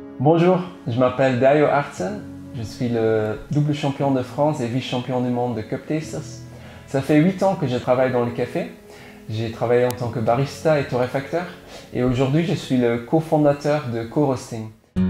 Bonjour, je m'appelle Dario Artsen, je suis le double champion de France et vice-champion du monde de Cup Tasters. Ça fait 8 ans que je travaille dans le café. J'ai travaillé en tant que barista et torréfacteur et aujourd'hui je suis le cofondateur de Co-Roasting.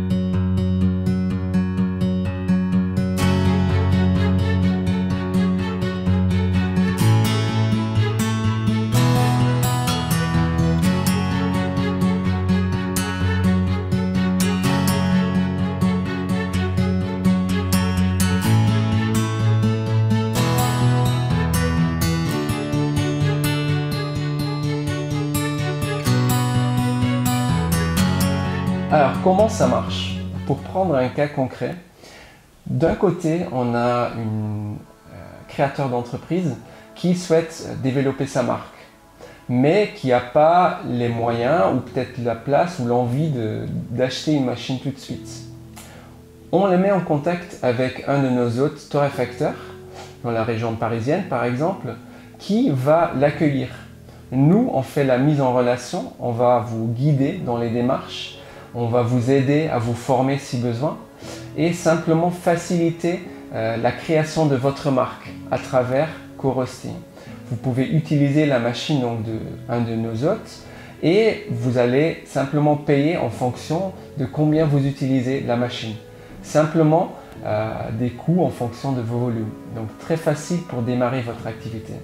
Alors, comment ça marche? Pour prendre un cas concret, d'un côté, on a un créateur d'entreprise qui souhaite développer sa marque, mais qui n'a pas les moyens ou peut-être la place ou l'envie d'acheter une machine tout de suite. On les met en contact avec un de nos hôtes torréfacteurs, dans la région parisienne par exemple, qui va l'accueillir. Nous, on fait la mise en relation, on va vous guider dans les démarches, on va vous aider à vous former si besoin et simplement faciliter la création de votre marque à travers Co-Roasting. Vous pouvez utiliser la machine donc, d'un de nos hôtes et vous allez simplement payer en fonction de combien vous utilisez la machine. Simplement des coûts en fonction de vos volumes. Donc très facile pour démarrer votre activité.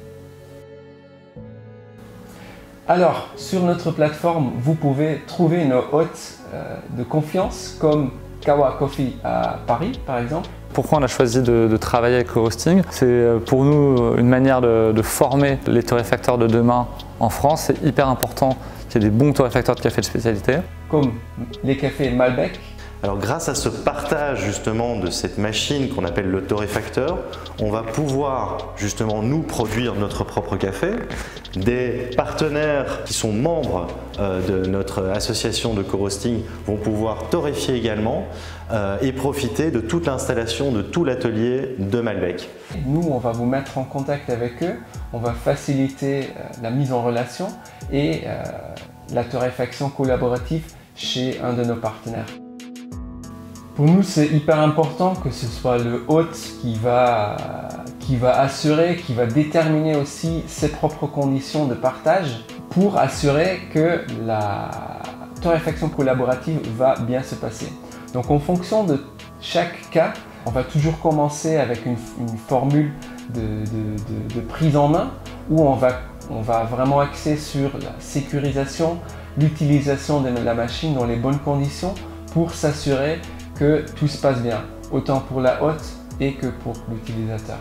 Alors, sur notre plateforme, vous pouvez trouver nos hôtes de confiance comme Kawa Coffee à Paris, par exemple. Pourquoi on a choisi de travailler avec Co-Roasting? C'est pour nous une manière de former les torréfacteurs de demain en France. C'est hyper important qu'il y ait des bons torréfacteurs de café de spécialité. Comme les cafés Malbec. Alors grâce à ce partage justement de cette machine qu'on appelle le torréfacteur, on va pouvoir justement nous produire notre propre café. Des partenaires qui sont membres de notre association de Co-Roasting vont pouvoir torréfier également et profiter de toute l'installation de tout l'atelier de Malbec. Nous, on va vous mettre en contact avec eux, on va faciliter la mise en relation et la torréfaction collaborative chez un de nos partenaires. Pour nous, c'est hyper important que ce soit le hôte qui va assurer, qui va déterminer aussi ses propres conditions de partage pour assurer que la torréfaction collaborative va bien se passer. Donc en fonction de chaque cas, on va toujours commencer avec une formule de prise en main où on va vraiment axer sur la sécurisation, l'utilisation de la machine dans les bonnes conditions pour s'assurer que tout se passe bien, autant pour la hôte et que pour l'utilisateur.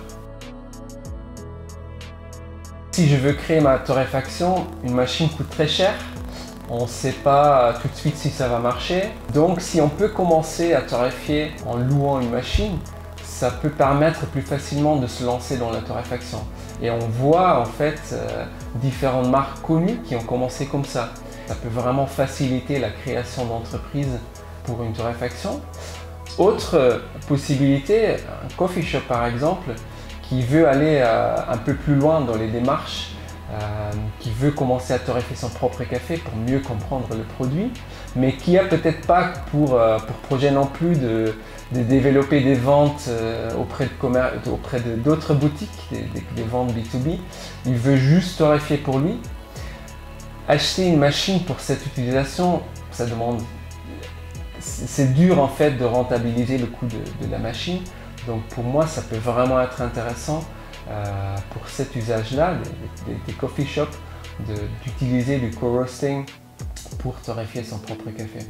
Si je veux créer ma torréfaction, une machine coûte très cher. On ne sait pas tout de suite si ça va marcher. Donc si on peut commencer à torréfier en louant une machine, ça peut permettre plus facilement de se lancer dans la torréfaction. Et on voit en fait différentes marques connues qui ont commencé comme ça. Ça peut vraiment faciliter la création d'entreprises pour une torréfaction. Autre possibilité, un coffee shop par exemple, qui veut aller un peu plus loin dans les démarches, qui veut commencer à torréfier son propre café pour mieux comprendre le produit, mais qui n'a peut-être pas pour projet non plus de développer des ventes auprès d'autres boutiques, des ventes B2B. Il veut juste torréfier pour lui. Acheter une machine pour cette utilisation, ça demande... C'est dur en fait de rentabiliser le coût de la machine. Donc pour moi, ça peut vraiment être intéressant pour cet usage-là, des coffee shops, d'utiliser du co-roasting pour torréfier son propre café.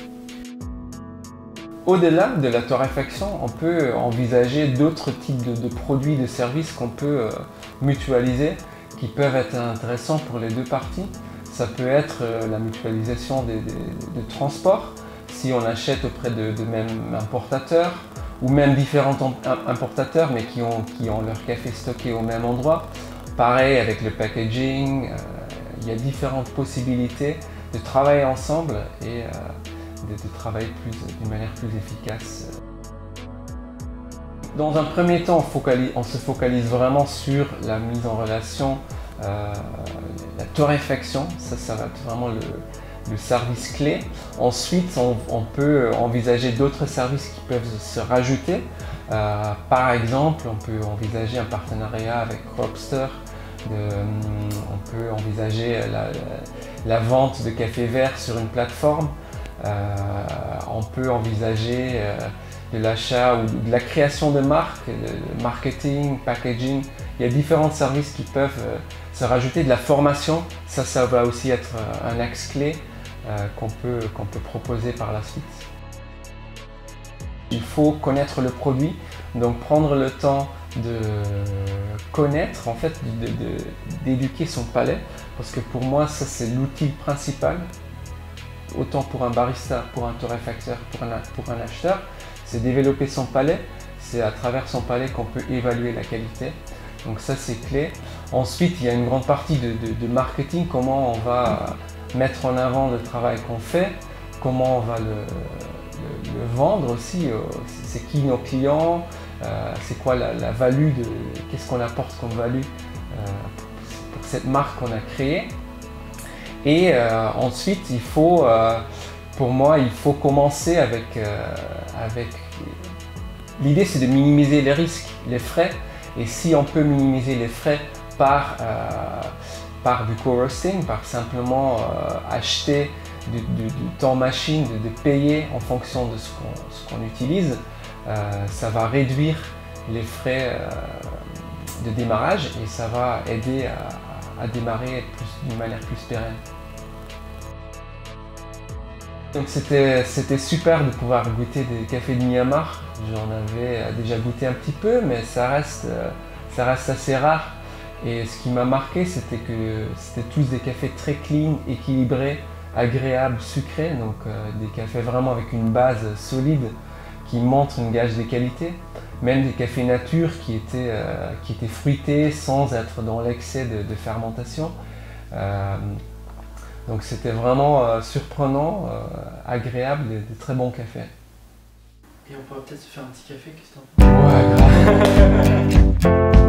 Au-delà de la torréfaction, on peut envisager d'autres types de produits, de services qu'on peut mutualiser, qui peuvent être intéressants pour les deux parties. Ça peut être la mutualisation de transport, si on achète auprès de mêmes importateurs, ou même différents importateurs, mais qui ont leur café stocké au même endroit. Pareil avec le packaging, il y a différentes possibilités de travailler ensemble et de travailler d'une manière plus efficace. Dans un premier temps, on se focalise vraiment sur la mise en relation, la torréfaction. Ça va être vraiment le service clé. Ensuite, on peut envisager d'autres services qui peuvent se rajouter. Par exemple, on peut envisager un partenariat avec Rockster. On peut envisager la vente de café vert sur une plateforme. On peut envisager de l'achat ou de la création de marques, de marketing, packaging. Il y a différents services qui peuvent se rajouter. De la formation, ça va aussi être un axe clé qu'on peut proposer par la suite. Il faut connaître le produit, donc prendre le temps de connaître, en fait, d'éduquer son palais, parce que pour moi, ça c'est l'outil principal, autant pour un barista, pour un torréfacteur, pour un acheteur, c'est développer son palais. C'est à travers son palais qu'on peut évaluer la qualité. Donc ça c'est clé. Ensuite, il y a une grande partie de marketing, comment on va mettre en avant le travail qu'on fait, comment on va le vendre aussi, c'est qui nos clients, c'est quoi la value, qu'est-ce qu'on apporte comme value pour cette marque qu'on a créée. Et ensuite, pour moi, il faut commencer avec l'idée, c'est de minimiser les risques, les frais. Et si on peut minimiser les frais par du co-roasting, par simplement acheter du temps machine, de payer en fonction de ce qu'on utilise, ça va réduire les frais de démarrage et ça va aider à démarrer d'une manière plus pérenne. Donc c'était super de pouvoir goûter des cafés de Myanmar. J'en avais déjà goûté un petit peu, mais ça reste assez rare. Et ce qui m'a marqué, c'était que c'était tous des cafés très clean, équilibrés, agréables, sucrés. Donc des cafés vraiment avec une base solide qui montre une gage de qualité. Même des cafés nature qui étaient fruités sans être dans l'excès de fermentation. Donc c'était vraiment surprenant, agréable, des très bons cafés. Et on pourrait peut-être se faire un petit café, qu'est-ce que t'en penses ? Ouais, grave.